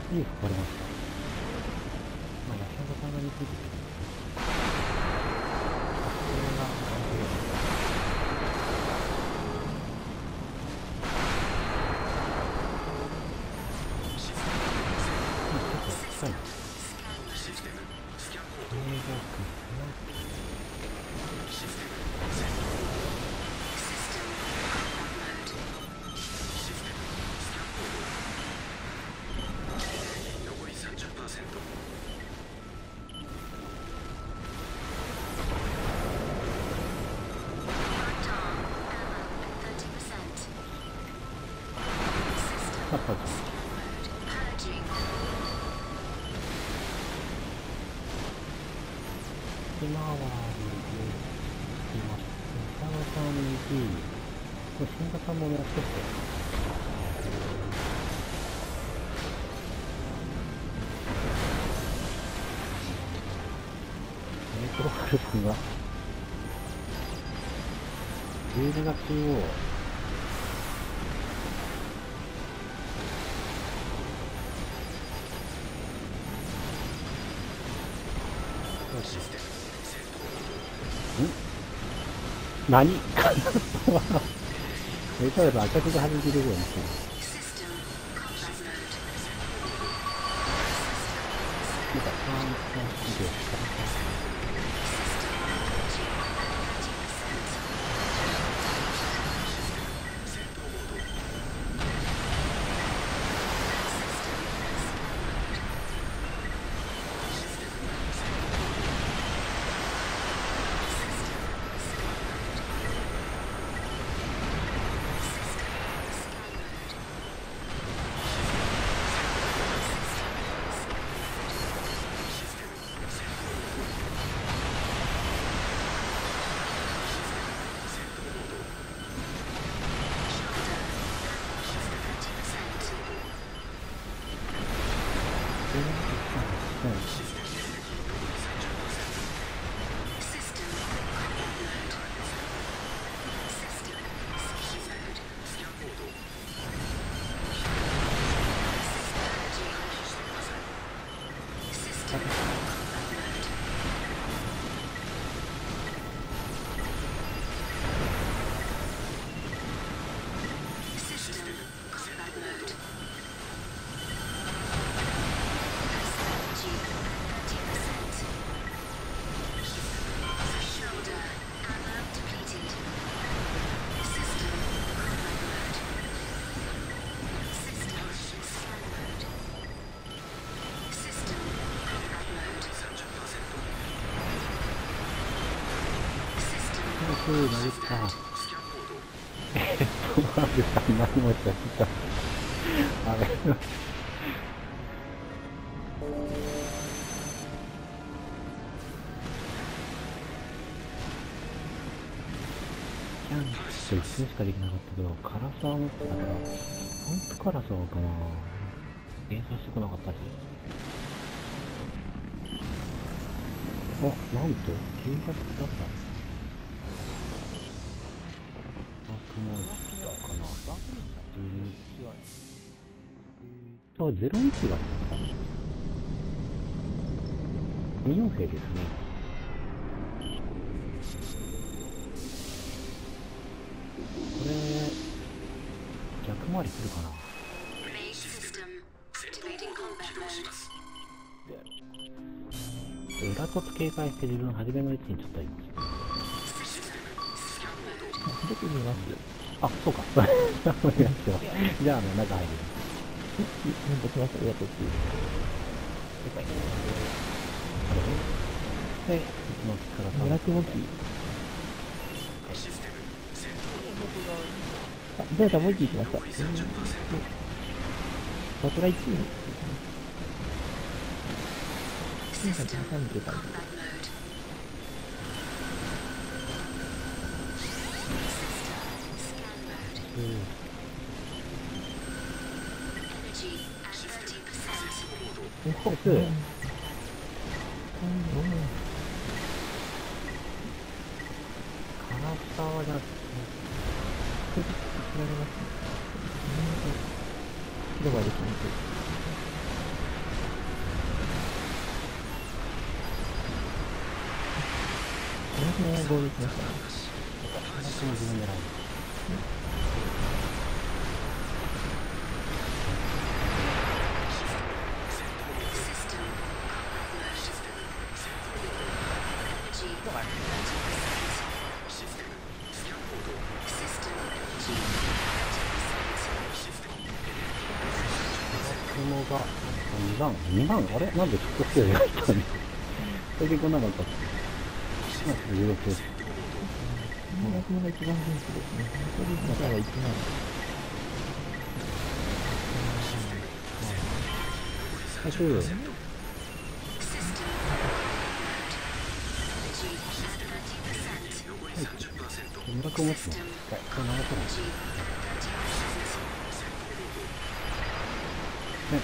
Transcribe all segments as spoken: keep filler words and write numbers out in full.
いいかかりました。まあ、ヤシャガさんが似てるけど、これが完璧です。結構近いな。映像区パッパです。今は、今、北野さんに、これ、新型もやってて、メトロハルさんが、じゅうにがつ中央、何メトロの赤字が弾けるようにしてる。なんか、さん、さん、よん、ご、殴った。えっと、マグさん何もしゃった。あれ。キャンプ一瞬しかできなかったけど、辛さは持ってたから、本当辛さかな。連鎖してこなかったし。あ、なんと、きゅうひゃくだった。もうかな。あ、ゼロいちがによん兵ですね。これ逆回りするかな。裏凸警戒して自分初めの位置にちょっとあります。出てみます。あ、そうか。お願いします。じゃあ、あの、中入る。なんか来ました、裏凸。了解。で、この力さん。裏動き。あ、じゃあ、もう一機行きました。バトラいちに。システムコンバットモード。うん。フォーク。うん。辛さはじゃあ、ちょっと調べますね。どこができます？ ゴールしましたね。私も自分狙います。雲がにばん、にばん、あれなんでちょっと強いやったんですか。最近来なかったっけ。まあ、じゅうろくです。雲が一番元気ですね。それ自体はいちまん。最終はい。村君持つのはい、これ長くないね、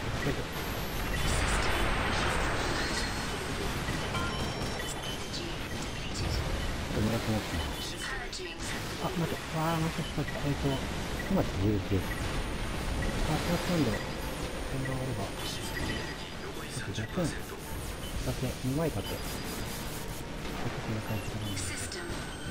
村君持つのあ、待って、わー、待って、待って、えっと、今じゅういちです。あ、こうやってんで、点が終われば、あとじゅっぷんだけ、にまいだけ、こんな感じなんですけど。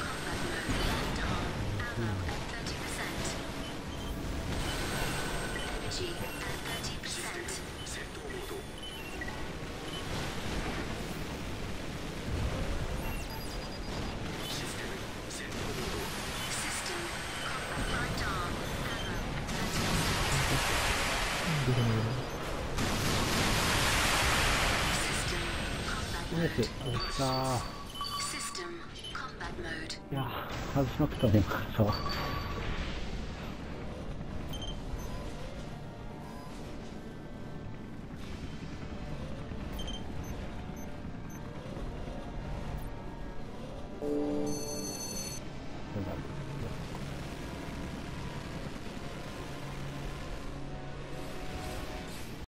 ナイス、おっしゃー。いやー、外しまくったね、今、そう。